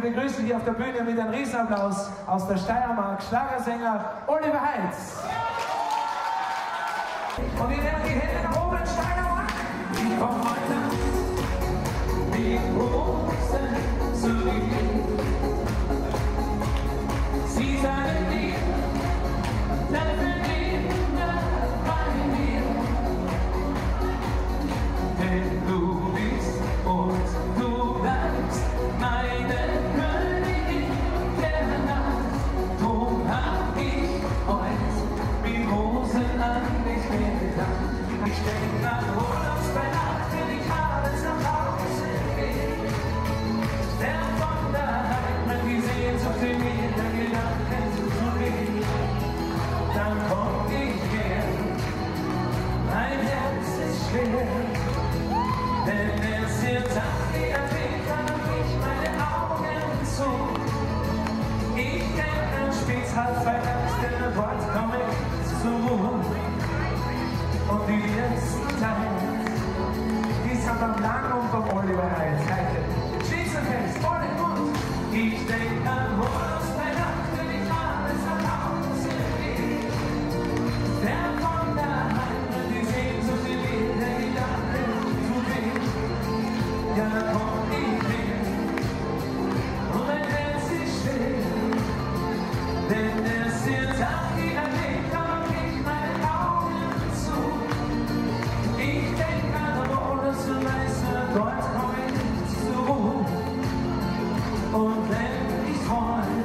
begrüßen hier auf der Bühne mit einem Riesenapplaus aus der Steiermark Schlagersänger Oliver Heitz. Und wir nehmen die Hände nach oben, Steiermark. Die kommen heute, die großen zu lieben. Sie sagen dir, treffen immer bei mir. Denn du bist und du bleibst meine Königin der Nacht. Drum hab ich heute wie Rosen an dich gedacht. Ich denk an Urlaubsbeinacht, wenn ich abends nach Hause geh. Der von daheim die Sehnsucht in mir, der Gedanken zu weh. Dann komm ich her, mein Herz ist schwer. Denn es wird Tag, wie ein Winter, ich meine Augen zu. Ich denk an spät halb Weihnachts, denn dort komm ich zur Ruhe. Und die letzten Teil, die sind am Lang vom Oliver Heitz. Schließen fest, vor den Mund. Ich denk an Urlaubsbeinacht, wenn ich abends nach Hause geh. Der von daheim, die Sehnsucht in mir, der Gedanken zu weh. Ja, dann komm ich her, und mein Herz ist schwer. Denn es wird Tag, wie ein Weg, aber ich meine Augen zu. Ich denk an Rodes und Weiße, dort komm ich zur Ruhe. Und wenn ich träum,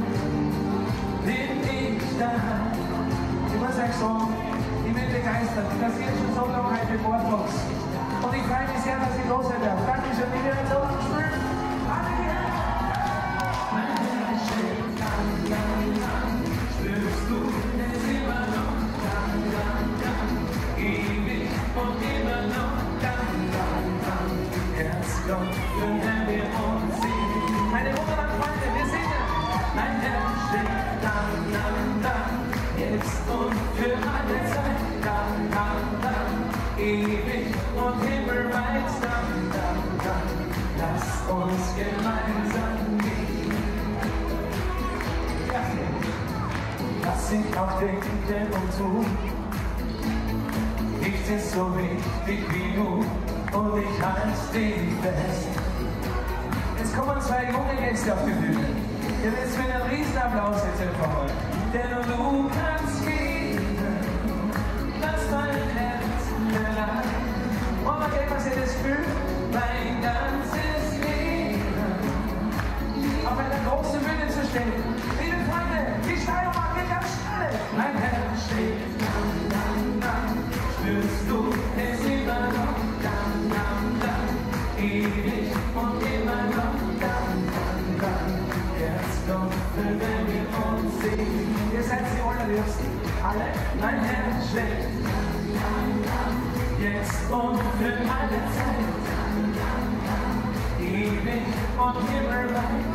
bin ich daheim. Ich muss euch sagen, ich bin begeistert. Ich kassiere schon so lange heute im Wortbox. Und ich freue mich sehr, dass ich los sein darf. Dankeschön, wie wir so lange spielen. Alle hier! Mein Herz schlägt lang, lang, lang. Spürst du es immer noch? Lang, lang, lang. Ewig und immer noch. Lang, lang, lang. Herzgott, wenn wir uns sehen. Meine wunderbaren Freunde, wir singen. Mein Herz schlägt lang, lang, lang. Jetzt und für alle Zeit. Lang, lang, lang. Ewig und himmelweit. Lang, lang, lang. Lass uns gemeinsam gehen. Was ich auch denke und tu, nichts ist so wichtig wie du und ich halte dich fest. Jetzt kommen zwei junge Gäste auf die Bühne. Ihr wisst, mit einem Riesenapplaus jetzt empfangen. Denn du kannst gehen, lass dein Herz allein. Und man kennt, was ihr das fühlt, mein ganzes Leben auf einer großen Bühne zu stehen. Liebe Freunde, die Steiermark geht ganz schnell. Mein Herz schlägt lang, lang, lang. Spürst du es immer noch? Lang, lang, lang. Ewig und immer noch. Lang, lang, lang. Herzklopfen, wenn wir uns sehen. Ihr seid die allerliebsten. Alle. Mein Herz schlägt lang, lang, lang. Jetzt und für alle Zeit. Lang, lang, lang. Ewig und himmelweit.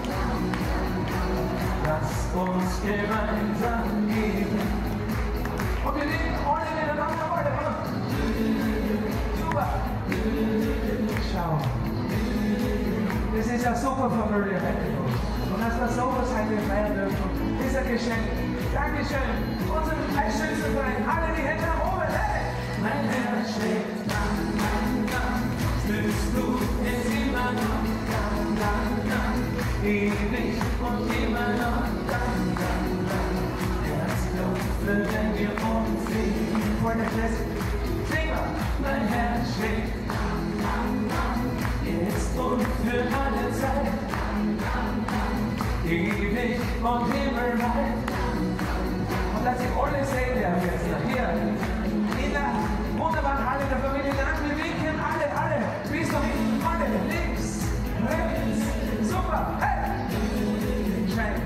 Lasst uns gemeinsam gehen. Und wir leben alle miteinander weiter. Super. Schau. Das ist ja super von Maria Heckel. Und dass wir sowas heute feiern dürfen, ist ein Geschenk. Dankeschön. Unser schönster Verein. Alle die Hände nach oben. Hey! Mein Herz schlägt lang, lang, lang. Spürst du es immer noch? Lang, lang, lang. Ewig und immer noch. Lang, lang, lang. Herzklopfen, wenn wir uns sehen. Vor der Klasse. Sing mal. Mein Herz schlägt lang, lang, lang. Jetzt und für alle Zeit. Lang, lang, lang. Ewig und himmelweit. Und dass ihr alle sehen darf jetzt hier. In der wunderbaren Halle der Familie Lang. Wir winken alle. Bis zum hinten, alle. Links, rechts. Super. Hey! Schön.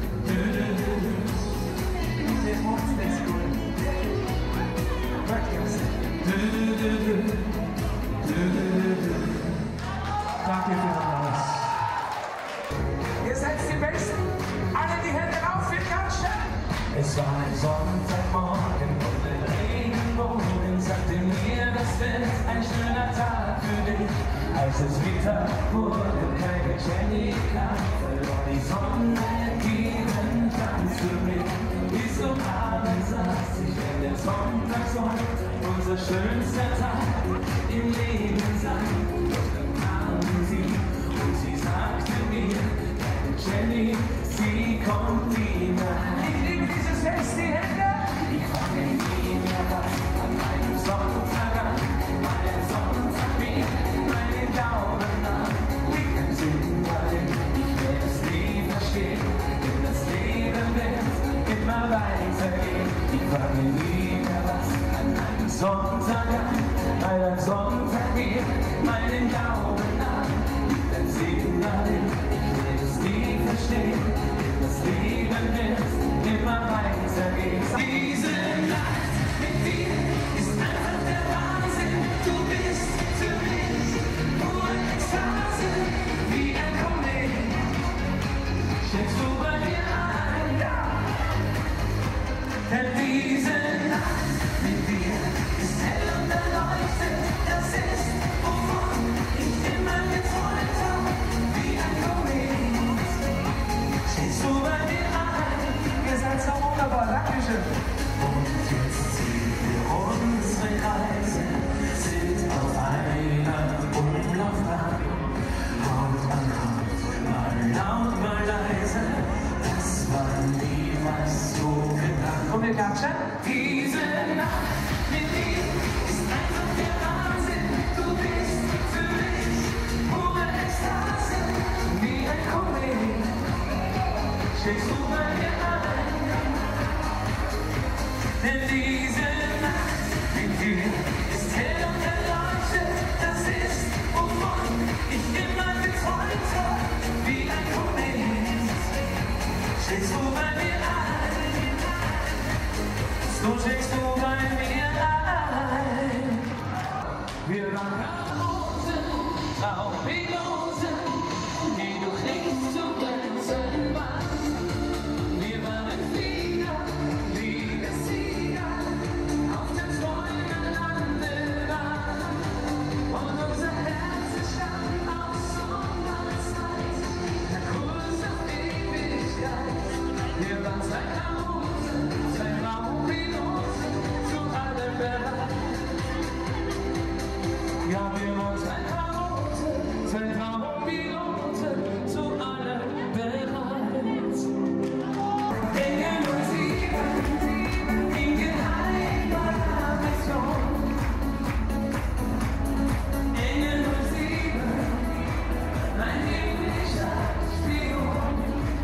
Das macht's nicht gut. Danke für den Applaus. Ihr seid die Besten. Alle die Hände auf, wird ganz schön. Es war ein Sonntagmorgen und der Regenbogen sagte mir, das wird ein schöner Tag für dich. Als es Mittag wurde, keine Jenny kam, verlor die Sonne ihren Glanz für mich. Bis zum Abend saß ich in der Sonntagssonne, unser schönster Tag im Leben sein. Doch dann kam sie und sie sagte mir, Jenny, sie kommt wieder. Ich liebe dieses Fest, die Hände. Ich fange nie mehr was an meinem Sonntag an, meinen Sonntag wie meinen Glauben an. Liegt im Sinn darin, ich werde es nie verstehen, denn das Leben wird immer weitergehen. Ich fange nie mehr was an meinem Sonntag an, meinen Sonntag wie meinen Glauben an. Liegt im Sinn darin, ich werde es nie verstehen, denn das Leben wird immer weitergehen. Diese Nacht mit dir ist einfach der Wahnsinn. Du bist für mich nur Ekstase, wie ein Komet. Steckst du bei mir ein, ja. Denn diese Nacht mit dir ist hell und erleuchtet. Das ist, wovon ich immer geträumt habe, wie ein Komet. Steckst du bei mir ein. Ihr seid so wunderbar, Dankeschön. Und jetzt ziehen wir unsere Kreise, sind auf einer Umlaufbahn. Haut an Haut, mal laut, mal leise, das war niemals so gedacht. Und wir klatschen. Diese Nacht mit dir ist einfach der Wahnsinn. Du bist für mich pure Ekstase, wie ein Komet. Steckst du bei mir ein? Denn diese Nacht mit dir ist hell und erleuchtet. Das ist, wovon ich immer geträumt habe, wie ein Komet. Steckst du bei mir ein? So steckst du bei mir ein. Wir waren Rosen, Traumlosen, die durch nichts zu glänzen waren. Wir waren Flieger, wie der Sieger, auf dem Träumenlande war. Und unser Herz stand aus Sommerzeit, der Kurs auf Ewigkeit. Wir waren zwei Chaoten, zwei Traumpiloten, zu allem bereit. Ja, wir waren zwei Chaoten, zwei Traumpiloten, zu allem bereit. Engel und Sieben, in geheimer Mission. Engel und Sieben, ein himmlischer Spion.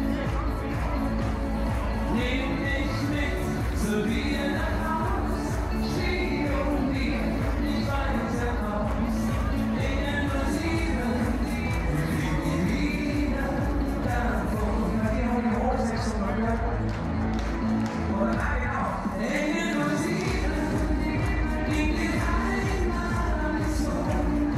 Nimm mich mit zu dir nach Haus, Spion dir nicht weiter raus. Engel und Sieben, wir fliegen wieder davon. Engel und Sieben, in geheimer Mission.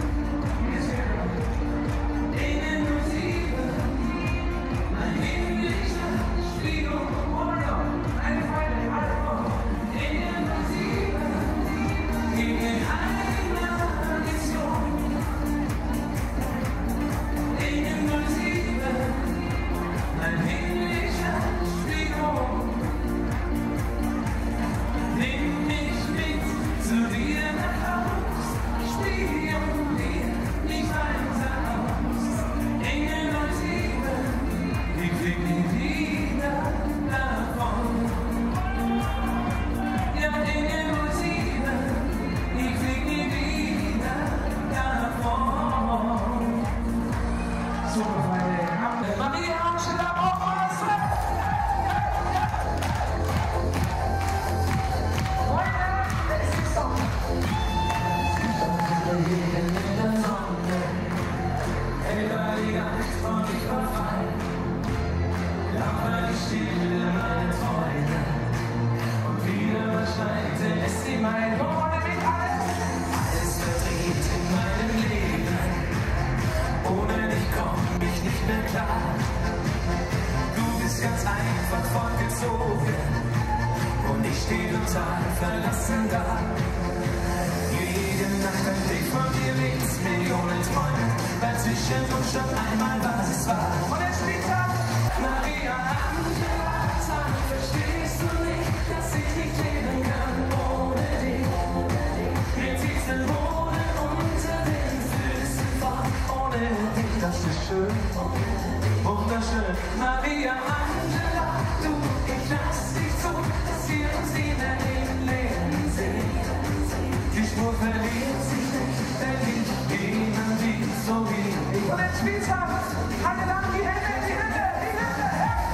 Engel und Sieben, ein himmlischer Spion. Eine Freude, Engel und Sieben, in geheimer Mission. Engel und Sieben, ein himmlischer Spion. Nimm mich mit zu dir nach Haus, Spion dir nicht weiter aus. Engel und Sieben, ich flieg nie wieder davon. Ja, Engel und Sieben, ich flieg nie wieder davon. Super, Freunde. Maria, steht da auf, was? Mein Worte mit alles verdreht in meinem Leben. Ohne dich komm ich nicht mehr klar. Du bist ganz einfach fortgezogen und ich stehe total verlassen da. Jede Nacht ein Blick von dir links, Millionen Träume zwischen uns schon einmal, was es war. Und er spielt ab, Maria Angela, sag, verstehst du nicht, dass ich nicht leben kann ohne dich? Mir zieht's den Boden unter den Füßen fort, ohne dich. Das ist schön, wunderschön. Maria Angela, du, ich lass dich zu, dass wir uns wieder im Leben sehen. Die Spur verliert sich nicht, denn ich niemand liebt so wie ich. Und jetzt spielt's ab, alle lang die Hände, die Hände, die Hände.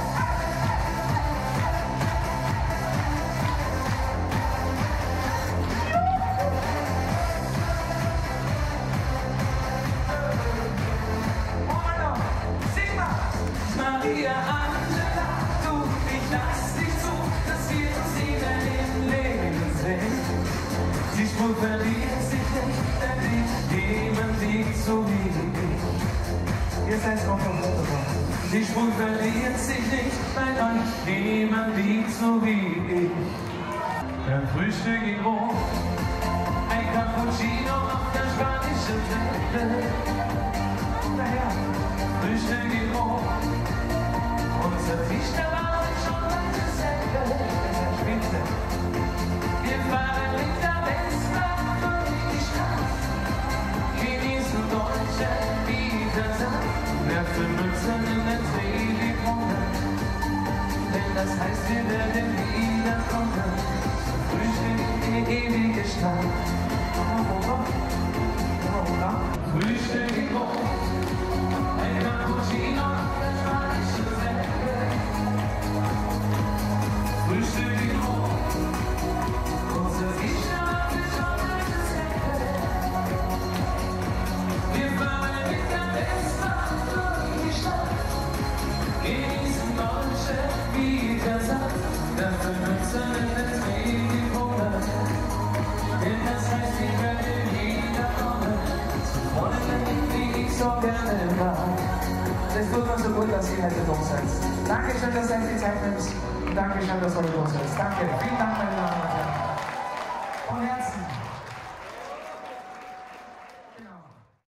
Maria Angela, du, ich lass dich zu, dass wir uns wieder im Leben sehen. Die Spur verliert sich nicht, denn niemand liebt so wie ich. Ihr seid auch vom Wunderbar. Die Spur verliert sich nicht, bei euch niemand liebt so wie ich. Beim Frühstück in Rom, ein Cappuccino auf der spanischen Seite. Naja, Frühstück in Rom. Unser Tisch, der war schon lange dasselbe. Er spielte. Wir fahren mit der Westbahn durch die Stadt, genießen deutsche Wiedersehen, werfen Münzen in den Babybrunne, denn das heißt, wir werden wiederkommen. Frühstück in die ewige Stadt. Frühstück in Rom, ein Cappuccino auf der spanischen Seite. Frühstück in Rom, unser Geschmack ist schon das Ende. Wir fahren mit der Westbahn durch die Stadt, genießen deutsche Wiedersehen, werfen Münzen in den Babybrunne, denn das heißt, wir werden wiederkommen zu Freunden, die ich so gerne war. Es tut uns so gut, dass ihr heute da seid. Dankeschön, dass ihr euch die Zeit nehmt. Dankeschön, dass ihr da seid. Danke. Vielen Dank, meine Damen und Herren. Von Herzen.